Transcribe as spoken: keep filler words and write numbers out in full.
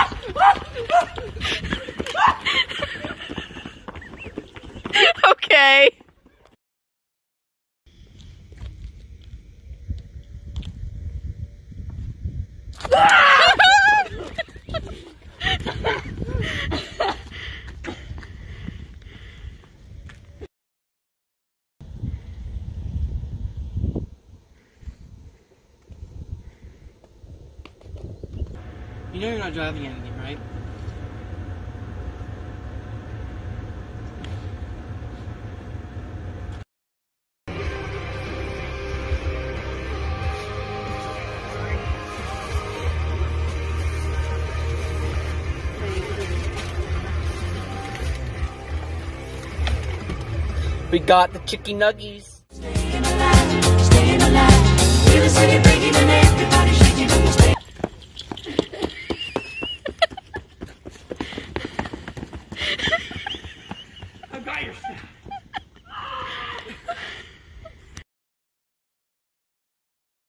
Okay. You know you're not driving anything, right? We got the chicken nuggies. Staying alive, staying alive. Feel the city breaking and everybody shaking in the state. I got your stuff.